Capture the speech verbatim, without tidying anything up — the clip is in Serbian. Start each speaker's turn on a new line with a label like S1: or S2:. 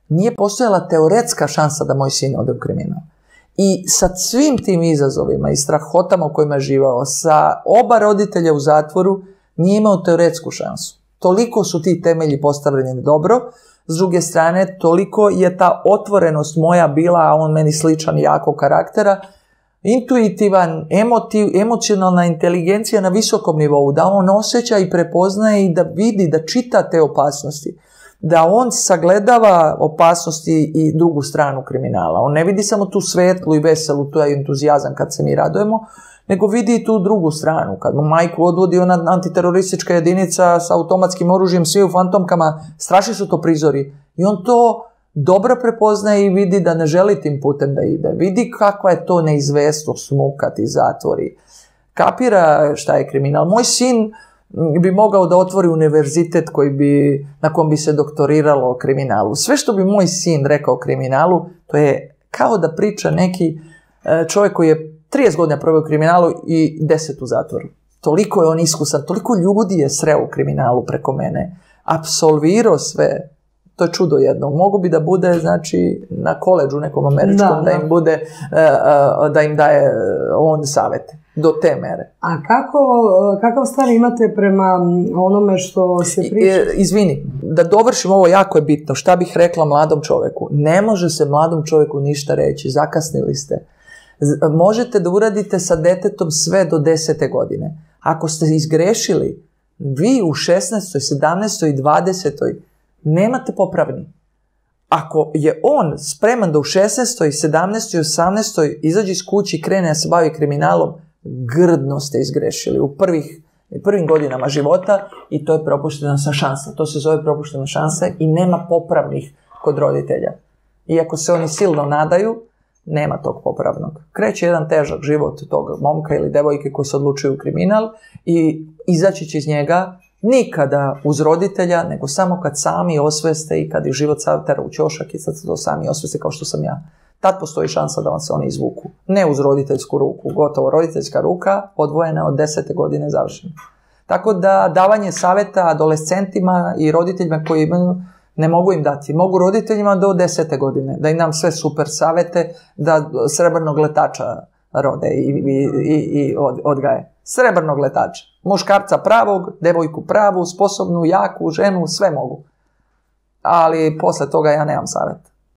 S1: nije postojala teoretska šansa da moj sin ode u kriminal. I sa svim tim izazovima i strahotama u kojima je živao, sa oba roditelja u zatvoru, nije imao teoretsku šansu. Toliko su ti temelji postavljeni dobro, s druge strane, toliko je ta otvorenost moja bila, a on meni sličan jako karaktera, intuitivan, emotiv, emocionalna inteligencija na visokom nivou, da on osjeća i prepoznaje i da vidi, da čita te opasnosti, da on sagledava opasnosti i drugu stranu kriminala. On ne vidi samo tu svetlu i veselu, tu je entuzijazam kad se mi radujemo, nego vidi i tu drugu stranu. Kad mu majku odvodi ona antiteroristička jedinica sa automatskim oružjem, svi u fantomkama, strašni su to prizori. I on to dobro prepoznaje i vidi da ne želi tim putem da ide. Vidi kakva je to neizvestnost, smukati, zatvori. Kapira šta je kriminal. Moj sin bi mogao da otvori univerzitet koji bi, na kom bi se doktoriralo o kriminalu. Sve što bi moj sin rekao o kriminalu, to je kao da priča neki čovjek koji je trideset godina proveo u kriminalu i deset u zatvoru. Toliko je on iskusan, toliko ljudi je sreo u kriminalu preko mene. Apsolvirao sve. To je čudo jedno. Mogu bi da bude, znači, na koledžu nekom američkom, da, da im bude, uh, uh, da im daje on savete. Do te mere.
S2: A kako, kakav stav imate prema onome što se priča?
S1: Izvini, da dovršim ovo, jako je bitno. Šta bih rekla mladom čoveku? Ne može se mladom čoveku ništa reći. Zakasnili ste. Možete da uradite sa detetom sve do desete godine. Ako ste izgrešili, vi u šesnaestoj, sedamnaestoj i dvadesetoj nemate popravni. Ako je on spreman da u šesnaestoj, sedamnaestoj i osamnaestoj izađe iz kući i krene da se bavi kriminalom, grdno ste izgrešili u prvih, prvim godinama života i to je propuštena šansa. To se zove propuštena šansa i nema popravnih kod roditelja. Iako se oni silno nadaju, nema tog popravnog. Kreće jedan težak život tog momka ili devojke koji se odlučuju u kriminal i izaći će iz njega nikada uz roditelja, nego samo kad sami osveste i kad ih život sav tera u ćošak i sad se to sami osveste kao što sam ja. Tad postoji šansa da vam se oni izvuku. Ne uz roditeljsku ruku. Gotovo, roditeljska ruka odvojena od desete godine završena. Tako da davanje savjeta adolescentima i roditeljima koji imaju, ne mogu im dati. Mogu roditeljima do desete godine, da im dam sve super savjete, da srebrnog letača rode i, i, i, i od, odgaje. Srebrnog letača. Muškarca pravog, devojku pravu, sposobnu, jaku, ženu, sve mogu. Ali posle toga ja nemam savjeta.